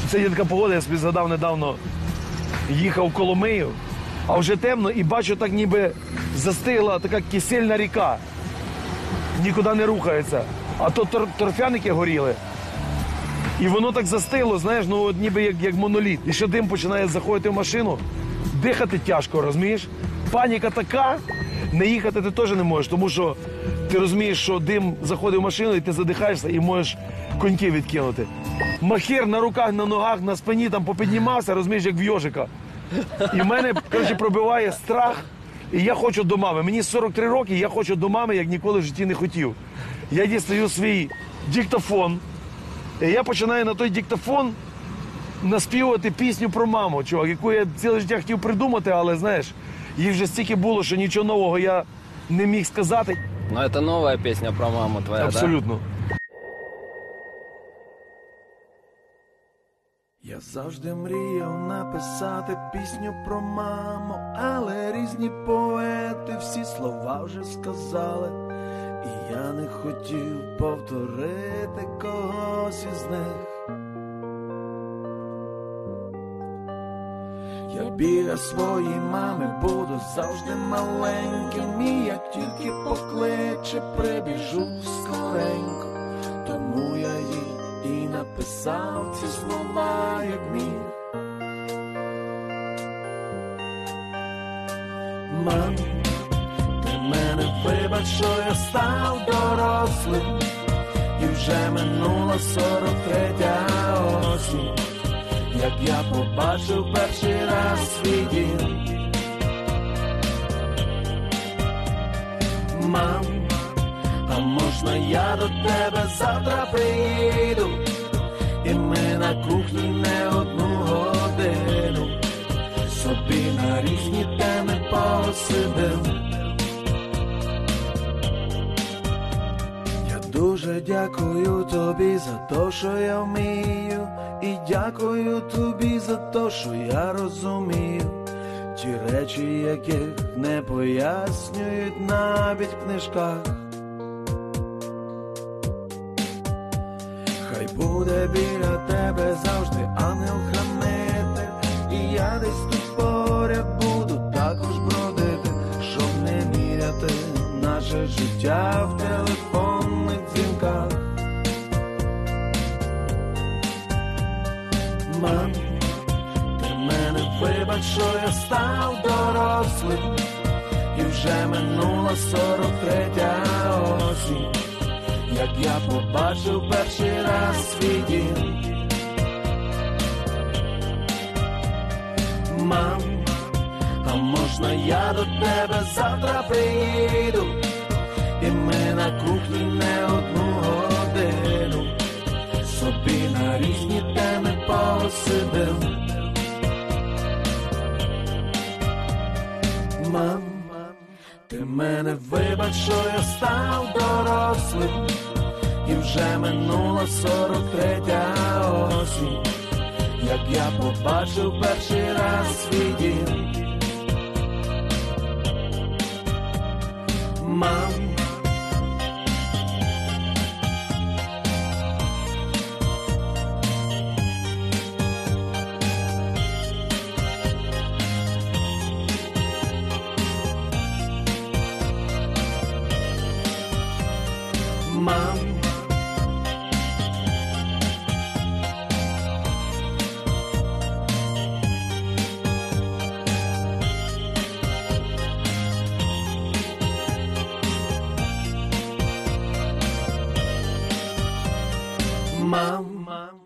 Це є така погода, я собі згадав недавно, їхав в Коломию, а вже темно і бачу, так ніби застигла така кисельна ріка. Нікуди не рухається. А то торфяники горіли. І воно так застигло, знаєш, ну от ніби як моноліт. І ще дим починає заходити в машину. Дихати тяжко, розумієш? Паніка така, не їхати ти теж не можеш, тому що ти розумієш, що дим заходить в машину, і ти задихаєшся, і можеш коньки відкинути. Махір на руках, на ногах, на спині там попіднімався, розумієш, як в йожика. І в мене, коротше, пробиває страх, і я хочу до мами. Мені 43 роки, і я хочу до мами, як ніколи в житті не хотів. Я дістаю свій диктофон, і я починаю на той диктофон наспівувати пісню про маму, чувак, яку я ціле життя хотів придумати, але, знаєш, їх вже стільки було, що нічого нового я не міг сказати. Ну, це нова пісня про маму твоя, абсолютно. Да? Я завжди мріяв написати пісню про маму, але різні поети всі слова вже сказали, і я не хотів повторити когось із них. Я біля своєї мами буду завжди маленьким, і як тільки покличе, прибіжу скоренько. Тому я їй і написав ці слова, як міг. Мам, ти мене вибач, що я став дорослим, і вже минула 43-я осінь, як я побачив перший раз свій дім. Мам, а можна я до тебе завтра приїду, і ми на кухні не одну годину собі на різні теми посидим. Я дуже дякую тобі за те, що я вмію, і дякую тобі за те, що я розумію ті речі, яких не пояснюють навіть в книжках. Хай буде біля тебе завжди ангел-хранитель, і я десь тут поряд буду також бродити, щоб не міряти наше життя в телефонних дзвінках. Мам, ти мене вибач, що я став дорослим, і вже минула 43-я осінь, як я побачив перший раз свій дім. Мам, а можна я до тебе завтра приїду, і ми на кухні не одну годину собі на різні теми посидим. Мам, ти мене вибач, що я став дорослим, і вже минула 43-я осінь, як я побачив перший раз свій дім. Мам, мам, мам,